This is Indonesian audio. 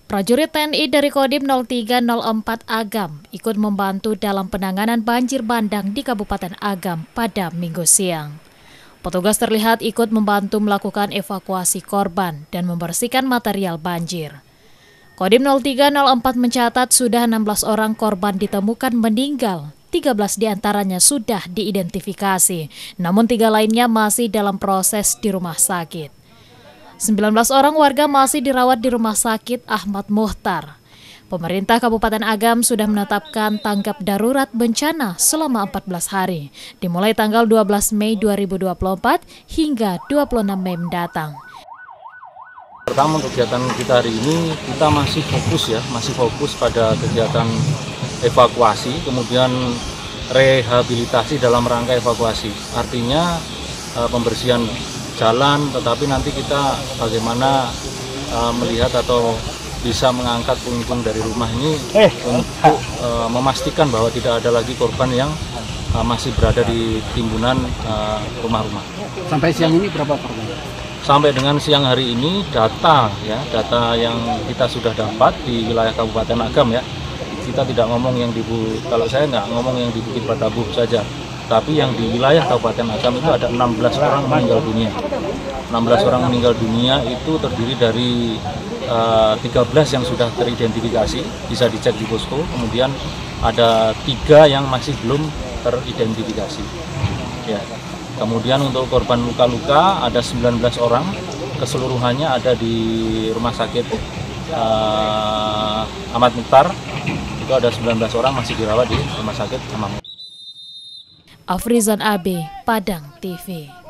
Prajurit TNI dari Kodim 0304 Agam ikut membantu dalam penanganan banjir bandang di Kabupaten Agam pada Minggu siang. Petugas terlihat ikut membantu melakukan evakuasi korban dan membersihkan material banjir. Kodim 0304 mencatat sudah 16 orang korban ditemukan meninggal, 13 diantaranya sudah diidentifikasi, namun 3 lainnya masih dalam proses di rumah sakit. 19 orang warga masih dirawat di Rumah Sakit Ahmad Muhtar. Pemerintah Kabupaten Agam sudah menetapkan tanggap darurat bencana selama 14 hari, dimulai tanggal 12 Mei 2024 hingga 26 Mei mendatang. Pertama, untuk kegiatan kita hari ini, kita masih fokus pada kegiatan evakuasi, kemudian rehabilitasi dalam rangka evakuasi. Artinya pembersihan jalan, tetapi nanti kita bagaimana melihat atau bisa mengangkat puing-puing dari rumah ini untuk memastikan bahwa tidak ada lagi korban yang masih berada di timbunan rumah-rumah. Sampai siang ini berapa korban? Sampai dengan siang hari ini data yang kita sudah dapat di wilayah Kabupaten Agam ya, kita tidak ngomong yang kalau saya nggak ngomong yang di Bukit Batabuh saja. Tapi yang di wilayah Kabupaten Agam itu ada 16 orang meninggal dunia. 16 orang meninggal dunia itu terdiri dari 13 yang sudah teridentifikasi, bisa dicek di posko. Kemudian ada 3 yang masih belum teridentifikasi. Ya. Kemudian untuk korban luka-luka ada 19 orang, keseluruhannya ada di Rumah Sakit Ahmad Muhtar. Itu ada 19 orang masih dirawat di Rumah Sakit Ahmad Muhtar. Afrizan AB, Padang TV.